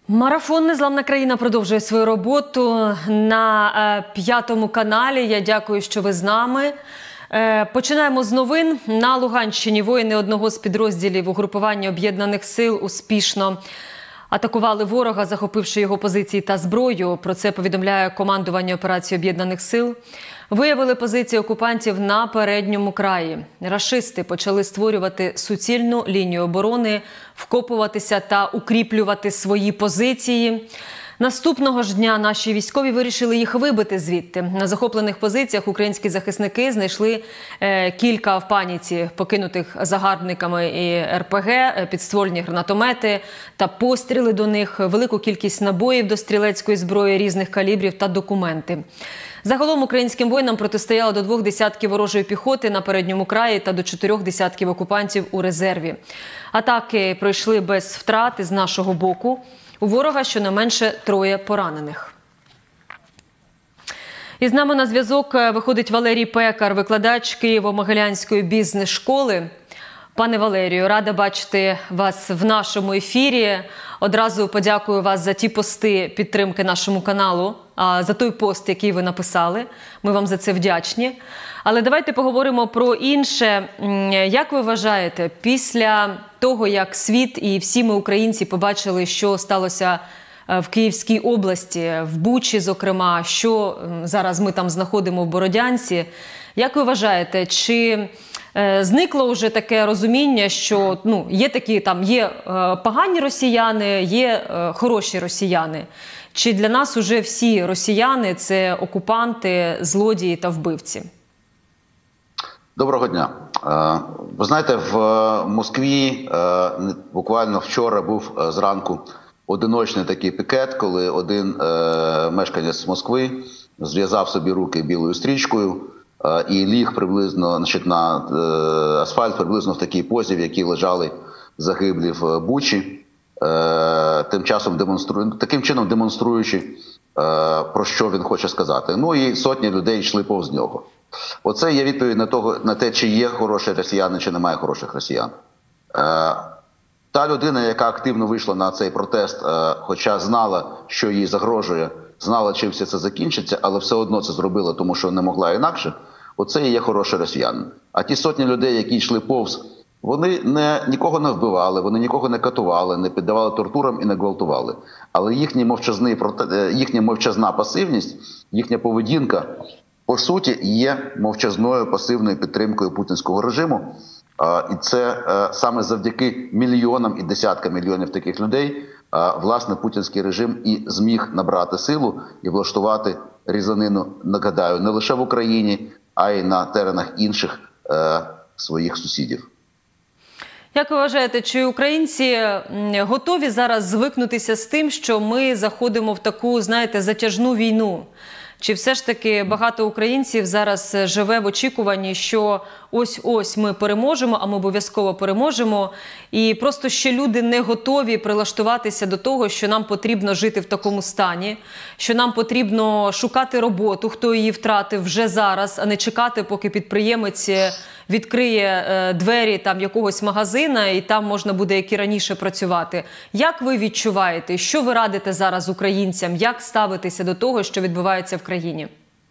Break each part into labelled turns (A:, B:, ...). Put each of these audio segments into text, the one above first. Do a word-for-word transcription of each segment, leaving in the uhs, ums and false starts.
A: Марафон «Незламна країна» продовжує свою роботу на п'ятому каналі. Я дякую, що ви з нами. Починаємо з новин. На Луганщині воїни одного з підрозділів угрупування Об'єднаних сил успішно атакували ворога, захопивши його позиції та зброю. Про це повідомляє командування операції Об'єднаних сил. Виявили позиції окупантів на передньому краї. Рашисти почали створювати суцільну лінію оборони, вкопуватися та укріплювати свої позиції. Наступного ж дня наші військові вирішили їх вибити звідти. На захоплених позиціях українські захисники знайшли е, кілька в паніці покинутих загарбниками і ер пе ге, підствольні гранатомети та постріли до них, велику кількість набоїв до стрілецької зброї різних калібрів та документи. Загалом українським воїнам протистояло до двох десятків ворожої піхоти на передньому краї та до чотирьох десятків окупантів у резерві. Атаки пройшли без втрат з нашого боку. У ворога щонайменше троє поранених. І з нами на зв'язок виходить Валерій Пекар, викладач Києво-Могилянської бізнес-школи. Пане Валерію, рада бачити вас в нашому ефірі. Одразу подякую вас за ті пости підтримки нашому каналу, за той пост, який ви написали. Ми вам за це вдячні. Але давайте поговоримо про інше. Як ви вважаєте, після того, як світ і всі ми, українці, побачили, що сталося в Київській області, в Бучі, зокрема, що зараз ми там знаходимо в Бородянці, як ви вважаєте, чи зникло вже таке розуміння, що ну, є такі, там, є погані росіяни, є хороші росіяни? Чи для нас уже всі росіяни – це окупанти, злодії та вбивці?
B: Доброго дня. Ви знаєте, в Москві буквально вчора був зранку одиночний такий пікет, коли один мешканець Москви зв'язав собі руки білою стрічкою і ліг приблизно, значить, на асфальт приблизно в такій позі, в якій лежали загиблі в Бучі, тим часом демонструє, таким чином демонструючи, про що він хоче сказати. Ну і сотні людей йшли повз нього. Оце є відповідь на, того, на те, чи є хороші росіяни, чи немає хороших росіян. Та людина, яка активно вийшла на цей протест, хоча знала, що їй загрожує, знала, чим все це закінчиться, але все одно це зробила, тому що не могла інакше, оце і є хороший росіянин. А ті сотні людей, які йшли повз, вони не, нікого не вбивали, вони нікого не катували, не піддавали тортурам і не гвалтували. Але їхня мовчазна, їхня мовчазна пасивність, їхня поведінка, по суті, є мовчазною пасивною підтримкою путінського режиму. І це саме завдяки мільйонам і десяткам мільйонів таких людей, власне, путінський режим і зміг набрати силу і влаштувати різанину, нагадаю, не лише в Україні, а й на теренах інших своїх сусідів.
A: Як ви вважаєте, чи українці готові зараз звикнутися з тим, що ми заходимо в таку, знаєте, затяжну війну? Чи все ж таки багато українців зараз живе в очікуванні, що ось-ось ми переможемо, а ми обов'язково переможемо, і просто ще люди не готові прилаштуватися до того, що нам потрібно жити в такому стані, що нам потрібно шукати роботу, хто її втратив вже зараз, а не чекати, поки підприємець відкриє двері там якогось магазина і там можна буде, як і раніше, працювати. Як ви відчуваєте, що ви радите зараз українцям, як ставитися до того, що відбувається в країні?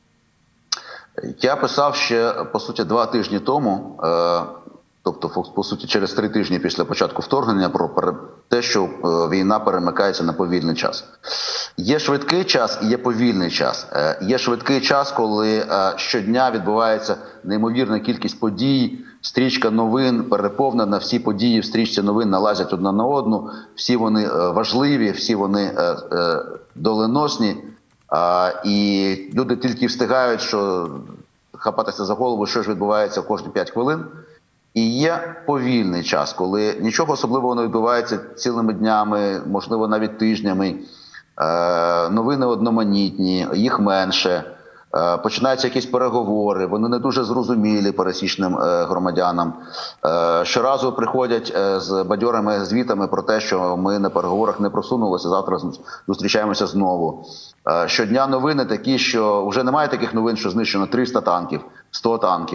B: Я писав ще, по суті, два тижні тому, тобто, по суті, через три тижні після початку вторгнення, про те, що війна перемикається на повільний час. Є швидкий час і є повільний час. Є швидкий час, коли щодня відбувається неймовірна кількість подій, стрічка новин переповнена, всі події в стрічці новин налазять одна на одну, всі вони важливі, всі вони доленосні. І люди тільки встигають, що хапатися за голову, що ж відбувається кожні п'ять хвилин. І є повільний час, коли нічого особливого не відбувається цілими днями, можливо, навіть тижнями. Новини одноманітні, їх менше. Починаються якісь переговори, вони не дуже зрозумілі пересічним громадянам. Щоразу приходять з бадьорими звітами про те, що ми на переговорах не просунулися, завтра зустрічаємося знову. Щодня новини такі, що вже немає таких новин, що знищено триста танків, сто танків.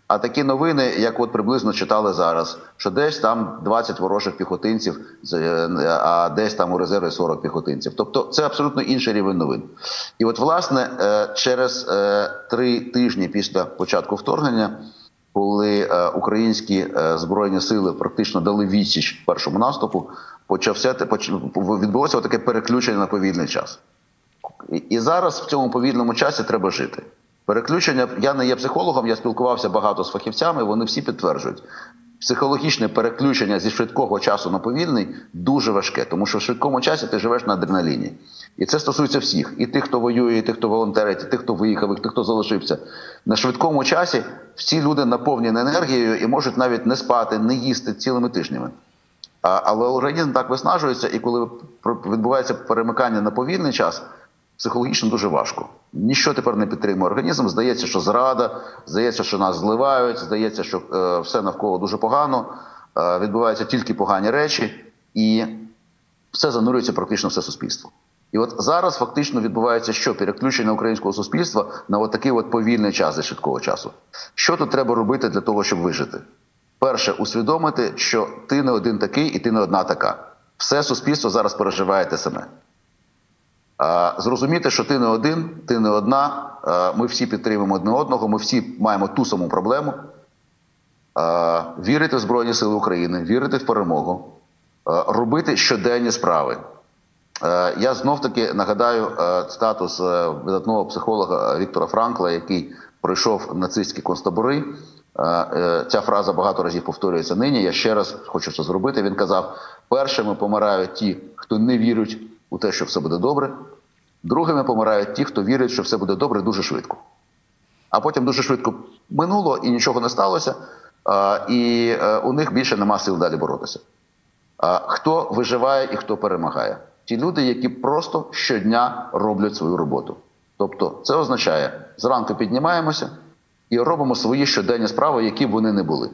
B: А такі новини, як от приблизно читали зараз, що десь там двадцять ворожих піхотинців, а десь там у резерві сорок піхотинців. Тобто це абсолютно інший рівень новин. І от, власне, через три тижні після початку вторгнення, коли українські Збройні сили практично дали відсіч першому наступу, почався, відбулося таке переключення на повільний час. І зараз в цьому повільному часі треба жити. Переключення, я не є психологом, я спілкувався багато з фахівцями, вони всі підтверджують. Психологічне переключення зі швидкого часу на повільний дуже важке, тому що в швидкому часі ти живеш на адреналіні. І це стосується всіх. І тих, хто воює, і тих, хто волонтерить, і тих, хто виїхав, і тих, хто залишився. На швидкому часі всі люди наповнені енергією і можуть навіть не спати, не їсти цілими тижнями. Але організм так виснажується, і коли відбувається перемикання на повільний час, психологічно дуже важко. Ніщо тепер не підтримує організм. Здається, що зрада, здається, що нас зливають, здається, що е, все навколо дуже погано, е, відбуваються тільки погані речі, і все занурюється практично все суспільство. І от зараз фактично відбувається що? Переключення українського суспільства на от такий от повільний час зі швидкого часу. Що тут треба робити для того, щоб вижити? Перше, усвідомити, що ти не один такий і ти не одна така. Все суспільство зараз переживає те саме. Зрозуміти, що ти не один, ти не одна, ми всі підтримуємо одне одного, ми всі маємо ту саму проблему. Вірити в Збройні Сили України, вірити в перемогу, робити щоденні справи. Я знов-таки нагадаю цитату з видатного психолога Віктора Франкла, який пройшов нацистські концтабори. Ця фраза багато разів повторюється нині, я ще раз хочу це зробити. Він казав, першими помирають ті, хто не вірить у те, що все буде добре. Другими помирають ті, хто вірить, що все буде добре дуже швидко. А потім дуже швидко минуло і нічого не сталося, і у них більше нема сил далі боротися. Хто виживає і хто перемагає? Ті люди, які просто щодня роблять свою роботу. Тобто це означає, зранку піднімаємося і робимо свої щоденні справи, які б вони не були.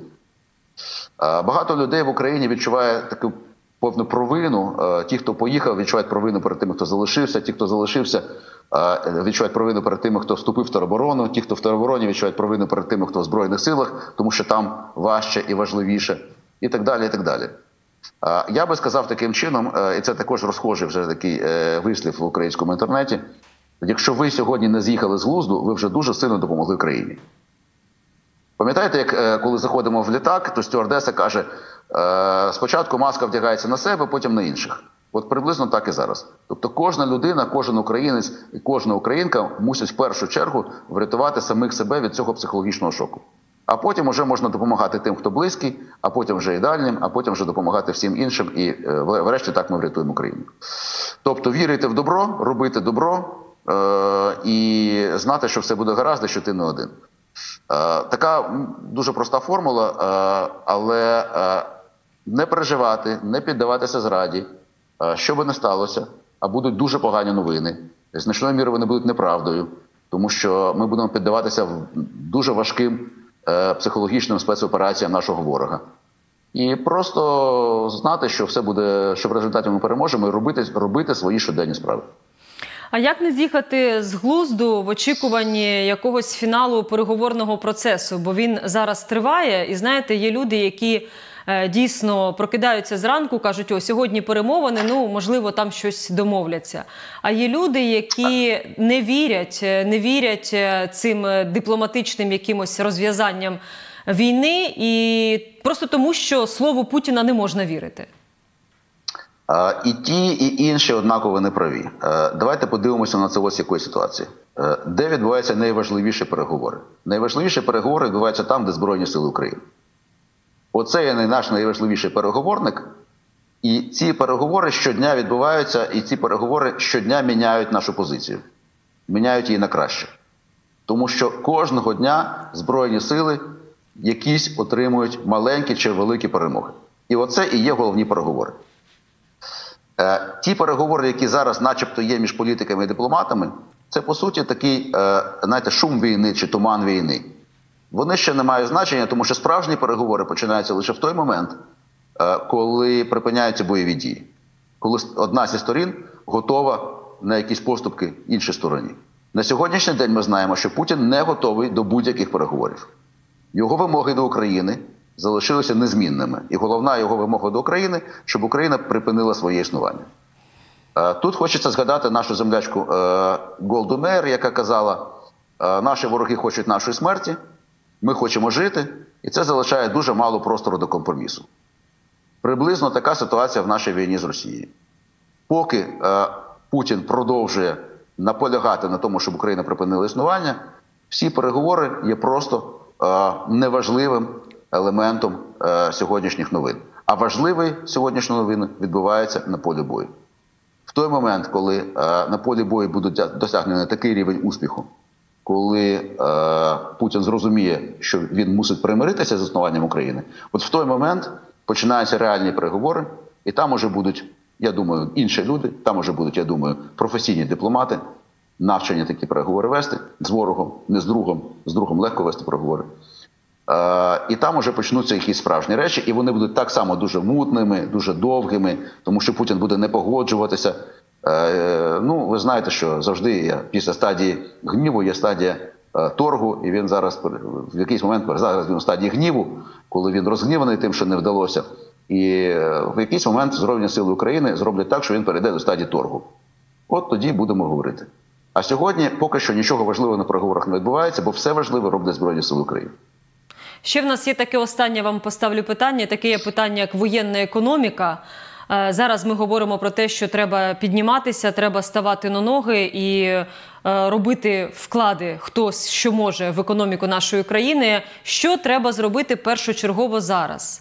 B: Багато людей в Україні відчуває таку повну провину. Ті, хто поїхав, відчувають провину перед тими, хто залишився. Ті, хто залишився, відчувають провину перед тими, хто вступив в тероборону. Ті, хто в теробороні, відчувають провину перед тими, хто в Збройних силах, тому що там важче і важливіше. І так далі, і так далі. Я би сказав таким чином, і це також розхожий вже такий вислів в українському інтернеті, якщо ви сьогодні не з'їхали з глузду, ви вже дуже сильно допомогли країні. Пам'ятаєте, як коли заходимо в літак, то стюардеса каже, спочатку маска вдягається на себе, потім на інших. От приблизно так і зараз. Тобто кожна людина, кожен українець і кожна українка мусить в першу чергу врятувати самих себе від цього психологічного шоку. А потім вже можна допомагати тим, хто близький, а потім вже і дальнім, а потім вже допомагати всім іншим. І врешті так ми врятуємо Україну. Тобто вірити в добро, робити добро е- і знати, що все буде гаразд, і що ти не один. Е, така дуже проста формула, е, але е, не переживати, не піддаватися зраді, е, що би не сталося, а будуть дуже погані новини. Значною мірою вони будуть неправдою, тому що ми будемо піддаватися дуже важким е, психологічним спецопераціям нашого ворога. І просто знати, що все буде, що в результаті ми переможемо, і робити, робити свої щоденні справи.
A: А як не з'їхати з глузду в очікуванні якогось фіналу переговорного процесу? Бо він зараз триває, і знаєте, є люди, які е, дійсно прокидаються зранку, кажуть, о, сьогодні перемовини, ну, можливо, там щось домовляться. А є люди, які не вірять, не вірять цим дипломатичним якимось розв'язанням війни, і просто тому, що слову Путіна не можна вірити.
B: І ті, і інші однаково неправі. Давайте подивимося на це ось якої ситуації. Де відбуваються найважливіші переговори? Найважливіші переговори відбуваються там, де Збройні Сили України. Оце є наш найважливіший переговорник. І ці переговори щодня відбуваються, і ці переговори щодня міняють нашу позицію. Міняють її на краще. Тому що кожного дня Збройні Сили якісь отримують маленькі чи великі перемоги. І оце і є головні переговори. Ті переговори, які зараз начебто є між політиками і дипломатами, це по суті такий, знаєте, шум війни чи туман війни. Вони ще не мають значення, тому що справжні переговори починаються лише в той момент, коли припиняються бойові дії. Коли одна зі сторін готова на якісь поступки іншій стороні. На сьогоднішній день ми знаємо, що Путін не готовий до будь-яких переговорів. Його вимоги до України залишилися незмінними. І головна його вимога до України, щоб Україна припинила своє існування. Тут хочеться згадати нашу землячку Голду Меїр, яка казала: наші вороги хочуть нашої смерті, ми хочемо жити, і це залишає дуже мало простору до компромісу. Приблизно така ситуація в нашій війні з Росією. Поки Путін продовжує наполягати на тому, щоб Україна припинила існування, всі переговори є просто неважливим елементом сьогоднішніх новин. А важливі сьогоднішні новини відбуваються на полі бою. В той момент, коли е, на полі бою буде досягнений такий рівень успіху, коли е, Путін зрозуміє, що він мусить примиритися з існуванням України, от в той момент починаються реальні переговори, і там уже будуть, я думаю, інші люди, там уже будуть, я думаю, професійні дипломати, навчені такі переговори вести з ворогом, не з другом, з другом легко вести переговори. Е, і там уже почнуться якісь справжні речі, і вони будуть так само дуже мутними, дуже довгими, тому що Путін буде не погоджуватися. Е, ну, ви знаєте, що завжди є, після стадії гніву є стадія е, торгу, і він зараз, в якийсь момент, зараз він у стадії гніву, коли він розгніваний тим, що не вдалося, і е, в якийсь момент Збройні сили України зроблять так, що він перейде до стадії торгу. От тоді будемо говорити. А сьогодні поки що нічого важливого на переговорах не відбувається, бо все важливе роблять Збройні сили України.
A: Ще в нас є таке останнє, вам поставлю питання, таке є питання, як воєнна економіка. Зараз ми говоримо про те, що треба підніматися, треба ставати на ноги і робити вклади, хтось що може, в економіку нашої країни. Що треба зробити першочергово зараз?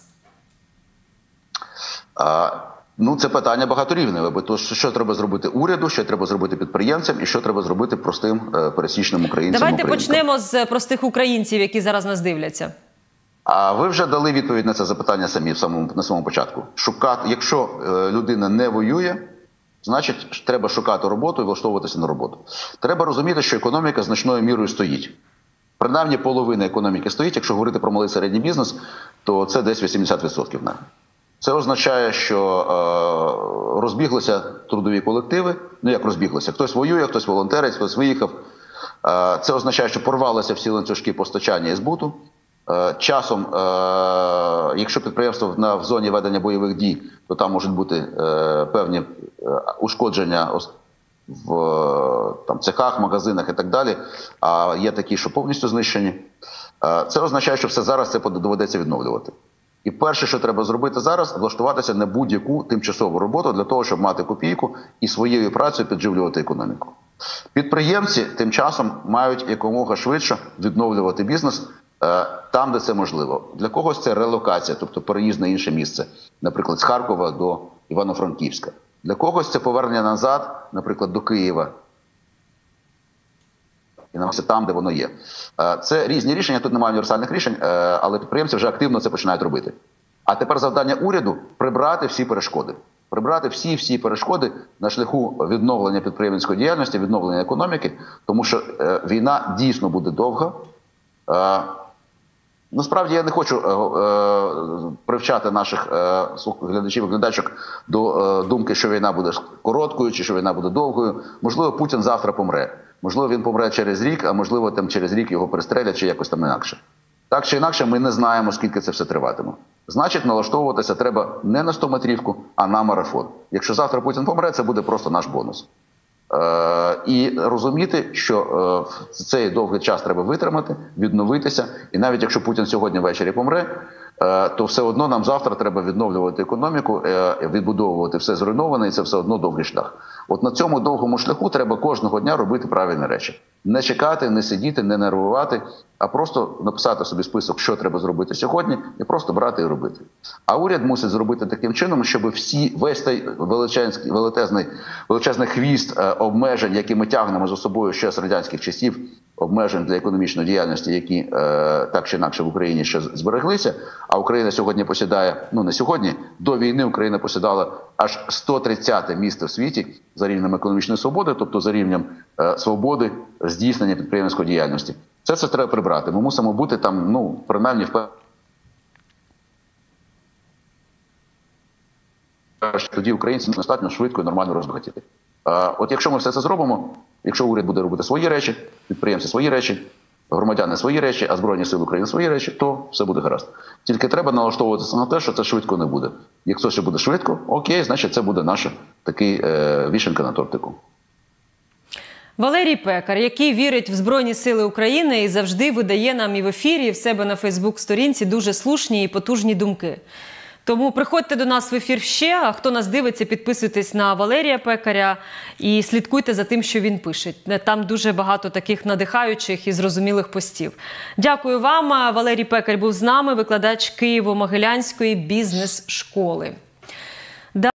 B: А, ну, це питання багаторівневе, бо то, що треба зробити уряду, що треба зробити підприємцям і що треба зробити простим пересічним українцям.
A: Давайте почнемо з простих українців, які зараз нас дивляться.
B: А ви вже дали відповідь на це запитання самі в самому, на самому початку. Шукати, якщо е, людина не воює, значить треба шукати роботу і влаштовуватися на роботу. Треба розуміти, що економіка значною мірою стоїть. Принаймні половина економіки стоїть. Якщо говорити про малий середній бізнес, то це десь вісімдесят відсотків. Це означає, що е, розбіглися трудові колективи. Ну як розбіглися? Хтось воює, хтось волонтерить, хтось виїхав. Е, це означає, що порвалися всі ланцюжки постачання і збуту. Часом, якщо підприємство в зоні ведення бойових дій, то там можуть бути певні ушкодження в там, цехах, магазинах і так далі, а є такі, що повністю знищені. Це означає, що все зараз це доведеться відновлювати. І перше, що треба зробити зараз, влаштуватися на будь-яку тимчасову роботу для того, щоб мати копійку і своєю працею підживлювати економіку. Підприємці тим часом мають якомога швидше відновлювати бізнес там, де це можливо. Для когось це релокація, тобто переїзд на інше місце, наприклад, з Харкова до Івано-Франківська. Для когось це повернення назад, наприклад, до Києва. І намагатися там, де воно є. Це різні рішення, тут немає універсальних рішень, але підприємці вже активно це починають робити. А тепер завдання уряду – прибрати всі перешкоди. Прибрати всі-всі перешкоди на шляху відновлення підприємницької діяльності, відновлення економіки, тому що війна дійсно буде довга. Насправді я не хочу е, е, привчати наших е, глядачів і глядачок до е, думки, що війна буде короткою чи що війна буде довгою. Можливо, Путін завтра помре. Можливо, він помре через рік, а можливо, там через рік його перестрелять чи якось там інакше. Так чи інакше, ми не знаємо, скільки це все триватиме. Значить, налаштовуватися треба не на стометрівку, а на марафон. Якщо завтра Путін помре, це буде просто наш бонус. Е, і розуміти, що е, цей довгий час треба витримати, відновитися. І навіть якщо Путін сьогодні ввечері помре, е, то все одно нам завтра треба відновлювати економіку, е, відбудовувати все зруйноване, і це все одно довгий шлях. От на цьому довгому шляху треба кожного дня робити правильні речі. Не чекати, не сидіти, не нервувати, а просто написати собі список, що треба зробити сьогодні, і просто брати і робити. А уряд мусить зробити таким чином, щоб всі, весь той величезний, величезний, величезний хвіст е, обмежень, які ми тягнемо за собою ще з радянських часів, обмежень для економічної діяльності, які е, так чи інакше в Україні ще збереглися, а Україна сьогодні посідає, ну не сьогодні, до війни Україна посідала аж сто тридцяте місце в світі за рівнем економічної свободи, тобто за рівнем е, свободи здійснення підприємницької діяльності. Це все треба прибрати. Ми мусимо бути там, ну, принаймні, в тоді українці достатньо швидко і нормально розбагатіти. От якщо ми все це зробимо, якщо уряд буде робити свої речі, підприємці свої речі, громадяни свої речі, а Збройні Сили України свої речі, то все буде гаразд. Тільки треба налаштовуватися на те, що це швидко не буде. Якщо ще буде швидко, окей, значить це буде наша такий е, вішенка на тортику.
A: Валерій Пекар, який вірить в Збройні Сили України і завжди видає нам і в ефірі, і в себе на Фейсбук-сторінці дуже слушні і потужні думки. Тому приходьте до нас в ефір ще, а хто нас дивиться, підписуйтесь на Валерія Пекаря і слідкуйте за тим, що він пише. Там дуже багато таких надихаючих і зрозумілих постів. Дякую вам. Валерій Пекар був з нами, викладач Києво-Могилянської бізнес-школи.